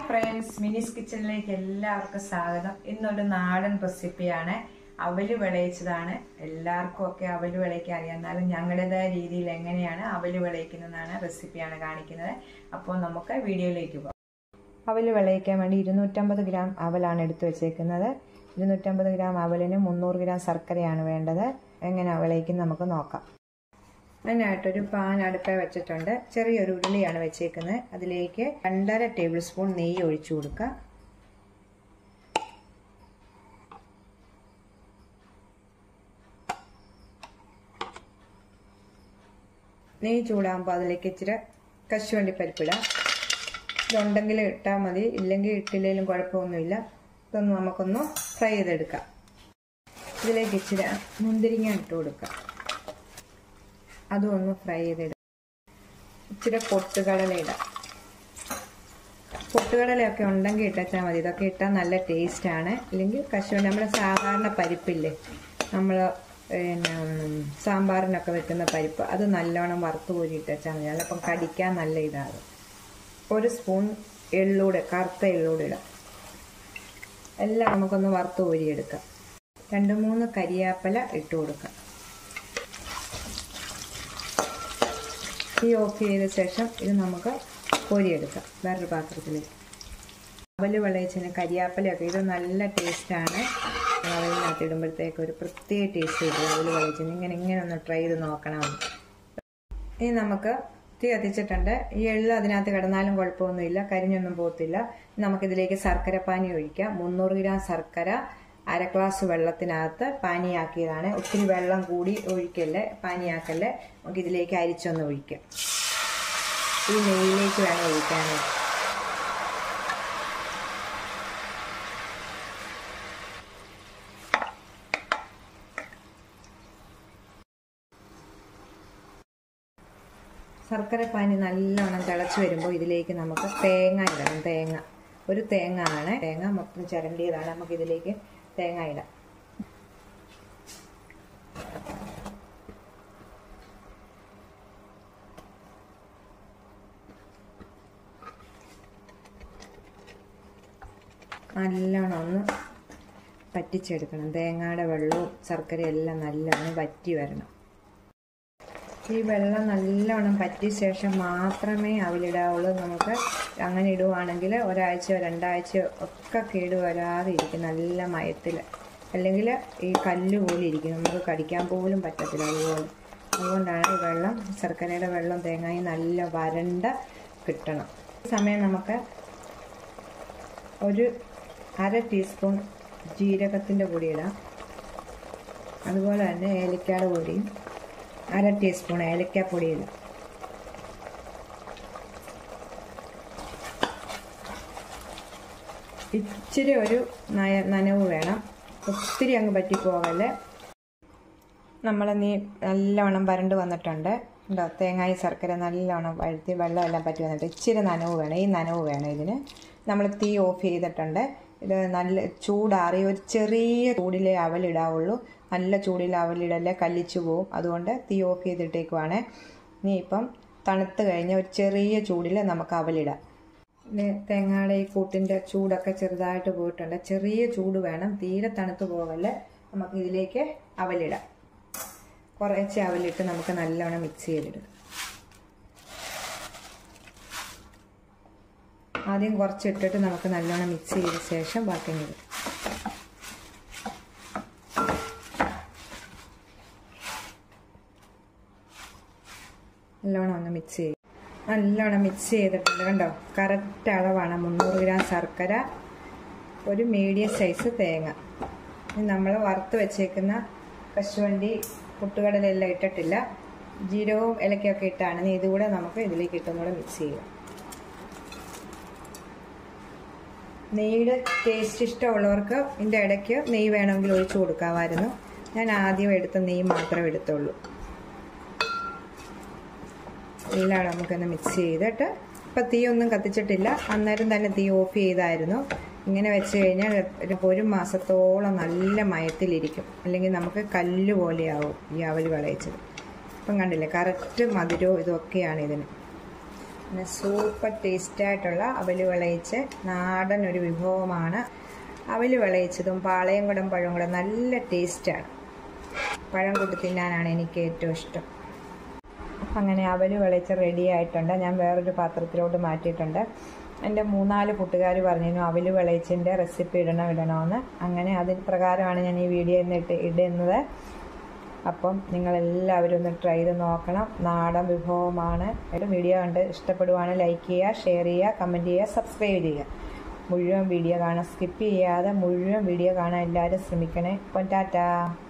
Friends, മിനിസ് കിച്ചണിലേക്ക് എല്ലാവർക്കും സ്വാഗതം. ഇന്നൊരു നാടൻ റെസിപ്പിയാണ്. അവല് വിളയിച്ചതാണ്. എല്ലാവർക്കും ഒക്കെ അവല് വിളയിക്കാൻ അറിയാം. എന്നാലും ഞങ്ങളുടേതായ രീതിയിൽ എങ്ങനെയാണ് അവല് വിളയിക്കുന്നതാണ് റെസിപ്പിയാണ് കാണിക്കുന്നത്. അപ്പോൾ നമുക്ക് വീഡിയോയിലേക്ക് പോകാം. അവല് വിളയിക്കാൻ വേണ്ടി 250 ഗ്രാം അവലാണ് എടുത്തു വെച്ചേക്കുന്നത്. 250 ഗ്രാം അവലിന് 300 ഗ്രാം ശർക്കരയാണ് വേണ്ടത്. എങ്ങനെയാണ് വിളയിക്കുന്നത് നമുക്ക് നോക്കാം. അതിനായിട്ടൊരു പാൻ അടുപ്പേ വെച്ചിട്ടുണ്ട്. ചെറിയൊരു ഉരുളിയാണ് വെച്ചേക്കുന്നത്. അതിലേക്ക് 2.5 ടേബിൾ സ്പൂൺ നെയ്യ് ഒഴിച്ചു കൊടുക്കുക. നെയ്യ് ചൂടാകുമ്പോൾ അതിലേക്ക് ഇച്ചിരി കശുവണ്ടി പരിപ്പിടാം. ഇതുണ്ടെങ്കിൽ ഇട്ടാൽ മതി, ഇല്ലെങ്കിൽ ഇട്ടില്ലെങ്കിലും കുഴപ്പമൊന്നുമില്ല. ഇതൊന്ന് നമുക്കൊന്ന് ഫ്രൈ ചെയ്തെടുക്കാം. ഇതിലേക്ക് ഇച്ചിരി മുന്തിരിങ്ങ ഇട്ട് കൊടുക്കാം. അതും ഒന്ന് ഫ്രൈ ചെയ്തിടാം. ഇച്ചിരി പൊട്ടുകടല ഇടാം. പൊട്ടുകടലയൊക്കെ ഉണ്ടെങ്കിൽ ഇട്ടാൽ മതി. ഇതൊക്കെ ഇട്ടാൽ നല്ല ടേസ്റ്റാണ്. അല്ലെങ്കിൽ കശുവണ്ടി നമ്മുടെ സാധാരണ പരിപ്പില്ലേ, നമ്മൾ സാമ്പാറിനൊക്കെ വെക്കുന്ന പരിപ്പ്, അത് നല്ലോണം വറുത്ത് കോരി ഇട്ടാൽ മതി. അതിപ്പം കടിക്കാൻ നല്ല ഇതാണ്. 1 സ്പൂൺ എള്ളൂടെ, കറുത്ത എള്ളൂടെ ഇടാം. എല്ലാം നമുക്കൊന്ന് വറുത്ത് കോരിയെടുക്കാം. 2-3 കരിയാപ്പല ഇട്ട് കൊടുക്കാം. തീ ഓഫ് ചെയ്ത ശേഷം ഇത് നമുക്ക് കോരിയെടുക്കാം വേറൊരു പാത്രത്തിലേക്ക്. അവല് വിളയിച്ചതിന് കരിയാപ്പലയൊക്കെ ഇത് നല്ല ടേസ്റ്റാണ്. അവലിനകത്ത് ഇടുമ്പോഴത്തേക്ക് ഒരു പ്രത്യേക ടേസ്റ്റ് കിട്ടും. അവല് വിളയിച്ചതിന് ഇങ്ങനെ ഒന്ന് ട്രൈ ചെയ്ത് നോക്കണം. ഇനി നമുക്ക് തീ കത്തിച്ചിട്ടുണ്ട്. ഈ എള്ള് അതിനകത്ത് കിടന്നാലും കുഴപ്പമൊന്നുമില്ല, കരിഞ്ഞൊന്നും പോകത്തില്ല. നമുക്കിതിലേക്ക് ശർക്കര പാനി ഒഴിക്കാം. 300 ഗ്രാം ശർക്കര 1/2 ഗ്ലാസ് വെള്ളത്തിനകത്ത് പാനിയാക്കിയതാണ്. ഒത്തിരി വെള്ളം കൂടി ഒഴിക്കല്ലേ, പാനിയാക്കല്ലേ. നമുക്കിതിലേക്ക് അരിച്ചൊന്ന് ഒഴിക്കാം. ഈ നെയ്യിലേക്ക് വേണം ഒഴിക്കാനായിട്ട്. ശർക്കര പാനി നല്ലോണം തിളച്ച് വരുമ്പോൾ ഇതിലേക്ക് നമുക്ക് തേങ്ങ ഇടണം. ഒരു തേങ്ങ ആണ്. തേങ്ങ മൊത്തം ചിരണ്ടിയതാണ്. നമുക്കിതിലേക്ക് തേങ്ങ ഇടാം. നല്ലോണം ഒന്ന് പറ്റിച്ചെടുക്കണം. തേങ്ങയുടെ വെള്ളവും ശർക്കരയും എല്ലാം നല്ലോണം വറ്റി വരണം. ഈ വെള്ളം നല്ലോണം പറ്റിയ ശേഷം മാത്രമേ അവലിടാവുള്ളൂ. നമുക്ക് അങ്ങനെ ഇടുവാണെങ്കിൽ ഒരാഴ്ചയോ 2 ആഴ്ചയോ ഒക്കെ കേട് വരാതെ ഇരിക്കും, നല്ല മയത്തിൽ. അല്ലെങ്കിൽ ഈ കല്ല് പോലെ ഇരിക്കും, നമുക്ക് കടിക്കാൻ പോലും പറ്റത്തില്ല അതുപോലെ. അതുകൊണ്ടാണ് ഈ വെള്ളം, ശർക്കരയുടെ വെള്ളം തേങ്ങയും നല്ല വരണ്ട കിട്ടണം. ഈ സമയം നമുക്ക് ഒരു 1/2 ടീസ്പൂൺ ജീരകത്തിൻ്റെ പൊടി ഇടാം. അതുപോലെ തന്നെ ഏലക്കയുടെ പൊടിയും 1/2 ടീസ്പൂൺ ഏലക്കാപ്പൊടി ഇടാം. ഇച്ചിരി ഒരു നനവ് വേണം, ഒത്തിരി അങ്ങ് പറ്റിപ്പോകല്ലേ. നമ്മൾ നല്ലവണ്ണം വരണ്ട് വന്നിട്ടുണ്ട്. ഉണ്ടോ, തേങ്ങായും ശർക്കര നല്ലവണ്ണം വഴുത്തി വെള്ളമെല്ലാം പറ്റി വന്നിട്ട് ഇച്ചിരി നനവ് വേണം. ഈ നനവ് വേണം ഇതിന്. നമ്മൾ തീ ഓഫ് ചെയ്തിട്ടുണ്ട്. ഇത് നല്ല ചൂടാറി ഒരു ചെറിയ ചൂടിലേ അവലിടാവുള്ളൂ. നല്ല ചൂടിൽ അവലിടല്ലേ, കല്ലിച്ചു പോവും. അതുകൊണ്ട് തീ ഓഫ് ചെയ്തിട്ടേക്കുവാണ്. ഇനി ഇപ്പം തണുത്ത് കഴിഞ്ഞ് ഒരു ചെറിയ ചൂടിൽ നമുക്ക് അവലിടാം. തേങ്ങയുടെ ഈ കൂട്ടിൻ്റെ ചൂടൊക്കെ ചെറുതായിട്ട് പോയിട്ടുണ്ട്. ചെറിയ ചൂട് വേണം, തീരെ തണുത്ത് പോകല്ലേ. നമുക്ക് ഇതിലേക്ക് അവലിടാം. കുറച്ച് അവലിട്ട് നമുക്ക് നല്ലോണം മിക്സ് ചെയ്തിടും. ആദ്യം കുറച്ചിട്ടിട്ട് നമുക്ക് നല്ലോണം മിക്സ് ചെയ്ത ശേഷം ബാക്കി ഇടും. നല്ലോണം ഒന്ന് മിക്സ് ചെയ്യും. നല്ലോണം മിക്സ് ചെയ്തിട്ടുണ്ട്. കണ്ടോ, കറക്റ്റ് അളവാണ്. 300 ഗ്രാം ശർക്കര, ഒരു മീഡിയം സൈസ് തേങ്ങ. നമ്മൾ വറുത്ത് വെച്ചേക്കുന്ന കശുവണ്ടി, പൊട്ടുകടലെല്ലാം ഇട്ടിട്ടില്ല, ജീരകവും ഇലക്കൊക്കെ ഇട്ടാണ്. ഇതുകൂടെ നമുക്ക് ഇതിലേക്ക് ഇട്ടുകൂടെ മിക്സ് ചെയ്യാം. നെയ്യുടെ ടേസ്റ്റ് ഇഷ്ടമുള്ളവർക്ക് ഇതിൻ്റെ ഇടയ്ക്ക് നെയ്യ് വേണമെങ്കിൽ ഒഴിച്ചു കൊടുക്കാമായിരുന്നു. ഞാൻ ആദ്യം എടുത്ത നെയ്യ് മാത്രമേ എടുത്തുള്ളൂ. എല്ലാം നമുക്കൊന്ന് മിക്സ് ചെയ്തിട്ട്, ഇപ്പം തീ ഒന്നും കത്തിച്ചിട്ടില്ല, അന്നേരം തന്നെ തീ ഓഫ് ചെയ്തായിരുന്നു. ഇങ്ങനെ വെച്ച് കഴിഞ്ഞാൽ 1 മാസത്തോളം നല്ല മയത്തിലിരിക്കും. അല്ലെങ്കിൽ നമുക്ക് കല്ല് പോലെയാവും ഈ അവൽ വിളയിച്ചത്. ഇപ്പം കണ്ടില്ലേ, കറക്റ്റ് മധുരവും ഇതൊക്കെയാണ് ഇതിന്. പിന്നെ സൂപ്പർ ടേസ്റ്റായിട്ടുള്ള അവല് വിളയിച്ച് നാടൻ ഒരു വിഭവമാണ്. അവല് വിളയിച്ചതും പാളയംകുടം പഴവും കൂടെ നല്ല ടേസ്റ്റാണ്. പഴം കൂട്ടി തിന്നാനാണ് എനിക്ക് ഏറ്റവും ഇഷ്ടം. അങ്ങനെ അവല് വിളയിച്ച് റെഡി ആയിട്ടുണ്ട്. ഞാൻ വേറൊരു പാത്രത്തിലോട്ട് മാറ്റിയിട്ടുണ്ട്. എൻ്റെ 3-4 കൂട്ടുകാർ പറഞ്ഞിരുന്നു അവല് വിളയിച്ചിൻ്റെ റെസിപ്പി ഇടണമെന്ന്. അങ്ങനെ അതിന് പ്രകാരമാണ് ഞാൻ ഈ വീഡിയോ ഇടുന്നത്. അപ്പം നിങ്ങളെല്ലാവരും ഒന്ന് ട്രൈ ചെയ്ത് നോക്കണം. നാടൻ വിഭവമാണ്. വീഡിയോ കണ്ട് ഇഷ്ടപ്പെടുവാണ് ലൈക്ക് ചെയ്യുക, ഷെയർ ചെയ്യുക, കമൻറ്റ് ചെയ്യുക, സബ്സ്ക്രൈബ് ചെയ്യുക. മുഴുവൻ വീഡിയോ കാണാൻ, സ്കിപ്പ് ചെയ്യാതെ മുഴുവൻ വീഡിയോ കാണാൻ എല്ലാവരും ശ്രമിക്കണേ. അപ്പം ടാറ്റാ.